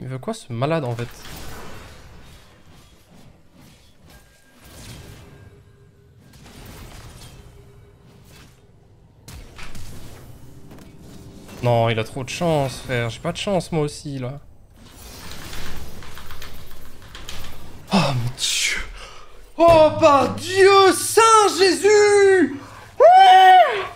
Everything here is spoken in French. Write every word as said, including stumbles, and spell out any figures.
Il veut quoi ce malade en fait? Non, il a trop de chance, frère. J'ai pas de chance, moi aussi, là. Oh, mon Dieu. Oh, par Dieu, Saint Jésus.